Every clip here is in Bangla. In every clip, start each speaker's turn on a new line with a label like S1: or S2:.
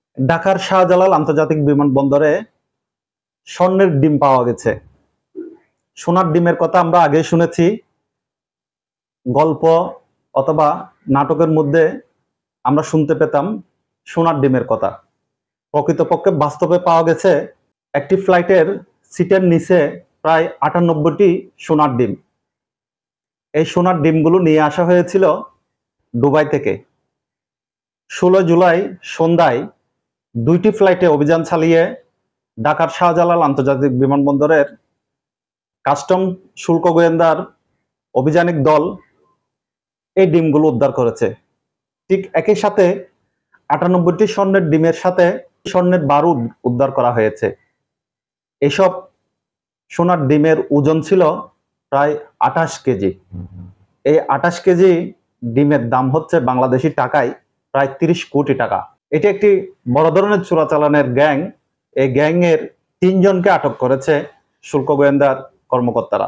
S1: ঢাকার শাহজালাল আন্তর্জাতিক বিমানবন্দরে স্বর্ণের ডিম পাওয়া গেছে। সোনার ডিমের কথা আমরা আগে শুনেছি, গল্প অথবা নাটকের মধ্যে আমরা শুনতে পেতাম সোনার ডিমের কথা। প্রকৃতপক্ষে বাস্তবে পাওয়া গেছে একটি ফ্লাইটের সিটের নিচে প্রায় ৯৮টি সোনার ডিম। এই সোনার ডিমগুলো নিয়ে আসা হয়েছিল দুবাই থেকে। ১৬ জুলাই সন্ধ্যায় ২টি ফ্লাইটে অভিযান চালিয়ে ঢাকার শাহজালাল আন্তর্জাতিক বিমানবন্দরের কাস্টম শুল্ক গোয়েন্দার অভিযানিক দল এই ডিমগুলো উদ্ধার করেছে। ঠিক একই সাথে ৯৮টি স্বর্ণের ডিমের সাথে স্বর্ণের বারুদ উদ্ধার করা হয়েছে। এসব সোনার ডিমের ওজন ছিল প্রায় ২৮ কেজি। এই ২৮ কেজি ডিমের দাম হচ্ছে বাংলাদেশি টাকায় প্রায় ৩০ কোটি টাকা। এটি একটি বড় ধরনের চোরাচালানের গ্যাং। এই গ্যাংয়ের ৩ জনকে আটক করেছে শুল্ক গোয়েন্দার কর্মকর্তারা।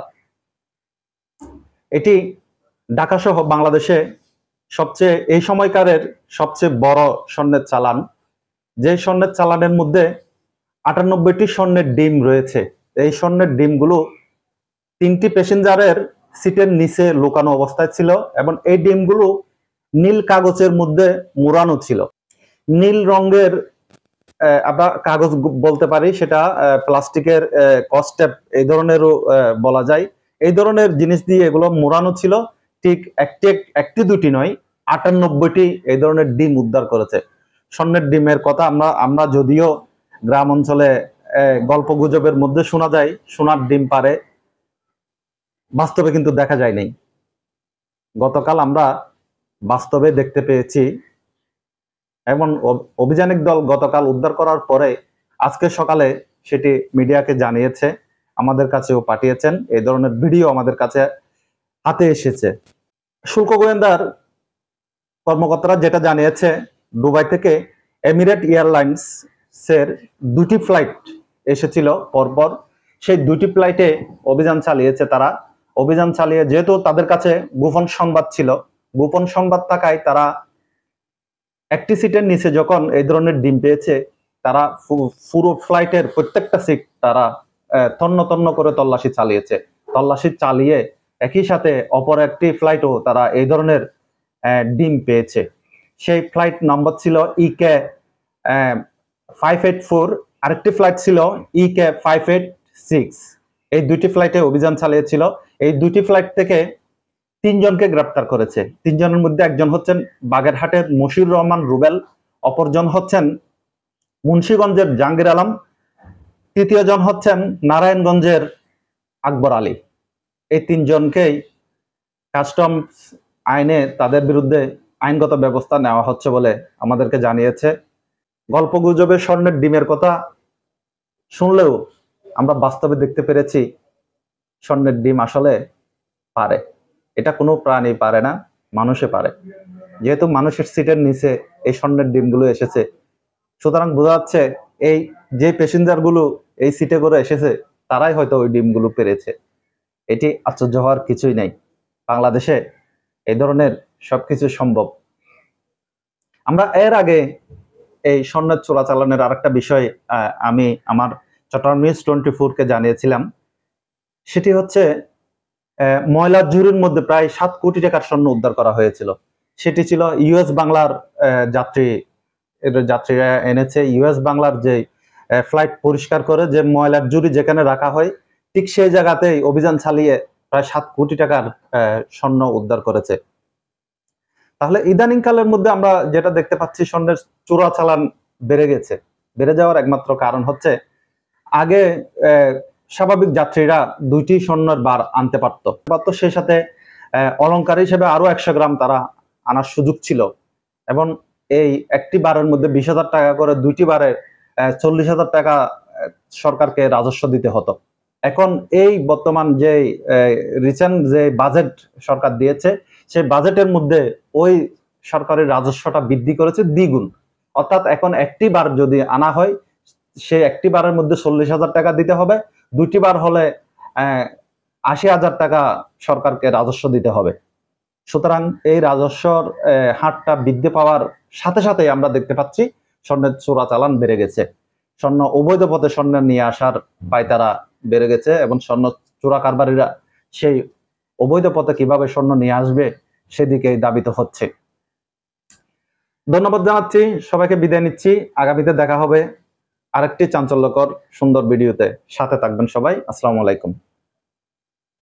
S1: এটি ঢাকা সহ বাংলাদেশে এই সময়কারের সবচেয়ে বড় স্বর্ণের চালান। যে স্বর্ণের চালানের মধ্যে ৯৮টি স্বর্ণের ডিম রয়েছে। এই স্বর্ণের ডিমগুলো ৩টি প্যাসেঞ্জারের সিটের নিচে লুকানো অবস্থায় ছিল এবং এই ডিমগুলো নীল কাগজের মধ্যে মোড়ানো ছিল। নীল রঙের আমরা কাগজ বলতে পারি, সেটা প্লাস্টিকের কস্টেপ এই ধরনেরও বলা যায়। এই ধরনের জিনিস দিয়ে এগুলো মোড়ানো ছিল। ঠিক একটি দুটি নয়, ৯৮টি এই ধরনের ডিম উদ্ধার করেছে। স্বর্ণের ডিমের কথা আমরা যদিও গ্রাম অঞ্চলে গল্প গুজবের মধ্যে শোনা যায় সোনার ডিম পারে, বাস্তবে কিন্তু দেখা যায় নাই। গতকাল আমরা বাস্তবে দেখতে পেয়েছি এবং অভিযানিক দল গতকাল উদ্ধার করার পরে আজকে সকালে সেটি মিডিয়াকে জানিয়েছে, আমাদের কাছেও পাঠিয়েছেন। এই ধরনের ভিডিও আমাদের কাছে হাতে এসেছে। শুল্ক গোয়েন্দার কর্মকর্তারা যেটা জানিয়েছে, দুবাই থেকে এমিরেট এয়ারলাইন্স এর ২টি ফ্লাইট এসেছিল পরপর। সেই ২টি ফ্লাইটে অভিযান চালিয়েছে তারা। অভিযান চালিয়ে যেহেতু তাদের কাছে গোপন সংবাদ ছিল, গোপন সংবাদ থাকায় তারা একটি সিটের নিচে যখন এই ধরনের ডিম পেয়েছে, তারা পুরো ফ্লাইটের প্রত্যেকটা সিট তারা তন্ন তন্ন করে তল্লাশি চালিয়েছে। তল্লাশি চালিয়ে একই সাথে অপর একটি ফ্লাইটও তারা এই ধরনের ডিম পেয়েছে। সেই ফ্লাইট নাম্বার ছিল ইকে 584, আরেকটি ফ্লাইট ছিল ইকে 586। এই ২টি ফ্লাইটে অভিযান চালিয়েছিল। এই ২টি ফ্লাইট থেকে ৩ জনকে গ্রেপ্তার করেছে। ৩ জনের মধ্যে একজন হচ্ছেন বাগেরহাটের মশিউর রহমান রুবেল, অপরজন হচ্ছেন মুন্সিগঞ্জের জাহাঙ্গীর আলম, তৃতীয় জন হচ্ছেন নারায়ণগঞ্জের আকবর আলী। এই ৩ জনকেই কাস্টমস আইনে তাদের বিরুদ্ধে আইনগত ব্যবস্থা নেওয়া হচ্ছে বলে আমাদেরকে জানিয়েছে। গল্প গুজবে স্বর্ণের ডিমের কথা শুনলেও আমরা বাস্তবে দেখতে পেরেছি স্বর্ণের ডিম আসলে পারে। এটা কোনো প্রাণী পারে না, মানুষে পারে। যেহেতু মানুষের সিটের নিচে এই স্বর্ণের ডিমগুলো এসেছে, সুতরাং বোঝা যাচ্ছে এই যে প্যাসেঞ্জার গুলো এই সিটে করে এসেছে তারাই হয়তো ওই ডিমগুলো পেরেছে। এটি আশ্চর্য হওয়ার কিছুই নাই। বাংলাদেশে এই ধরনের সবকিছু সম্ভব। আমরা এর আগে এই স্বর্ণের চোরাচালানের আরেকটা বিষয় আমি আমার চট্টগ্রাম নিউজ 24-কে জানিয়েছিলাম। সেটি হচ্ছে ময়লার ঝুড়ির মধ্যে প্রায় ৭ কোটি টাকার স্বর্ণ উদ্ধার করা হয়েছিল। সেটি ছিল ইউএস বাংলার যাত্রীরা এনেছে। ইউএস বাংলার যে ফ্লাইট পরিষ্কার করে যে ময়লার ঝুড়ি যেখানে রাখা হয়, ঠিক সেই জায়গাতেই অভিযান চালিয়ে প্রায় ৭ কোটি টাকার স্বর্ণ উদ্ধার করেছে। তাহলে ইদানিং কালের মধ্যে আমরা যেটা দেখতে পাচ্ছি, স্বর্ণের চোরাচালান বেড়ে গেছে। বেড়ে যাওয়ার একমাত্র কারণ হচ্ছে আগে স্বাভাবিক যাত্রীরা ২টি স্বর্ণের বার আনতে পারত, সেই সাথে অলংকার হিসেবে আরো ১০০ গ্রাম তারা আনার সুযোগ ছিল এবং এই একটি বারের মধ্যে ২০,০০০ টাকা করে ২টি বারে ৪০,০০০ টাকা সরকারকে রাজস্ব দিতে হতো। এখন এই বর্তমান যে রিসেন্ট যে বাজেট সরকার দিয়েছে, সেই বাজেটের মধ্যে ওই সরকারের রাজস্বটা বৃদ্ধি করেছে দ্বিগুণ। অর্থাৎ এখন একটি বার যদি আনা হয়, সেই একটি বারের মধ্যে ৪০,০০০ টাকা দিতে হবে। ২টি বার হলে ৮০,০০০ টাকা সরকারকে রাজস্ব দিতে হবে। সুতরাং এই রাজস্বর হারটা বৃদ্ধি পাওয়ার সাথে সাথে আমরা দেখতে পাচ্ছি স্বর্ণের চোরাচালান বেড়ে গেছে। স্বর্ণ অবৈধ পথে স্বর্ণ নিয়ে আসার পায়তারা বেড়ে গেছে এবং স্বর্ণ চোরা কারবারিরা সেই অবৈধ পথে কিভাবে স্বর্ণ নিয়ে আসবে সেদিকে দাবিত হচ্ছে। ধন্যবাদ জানাচ্ছি, সবাইকে বিদায় নিচ্ছি। আগামীতে দেখা হবে আরেকটি চাঞ্চল্যকর সুন্দর ভিডিওতে। সাথে থাকবেন সবাই। আসসালামু আলাইকুম।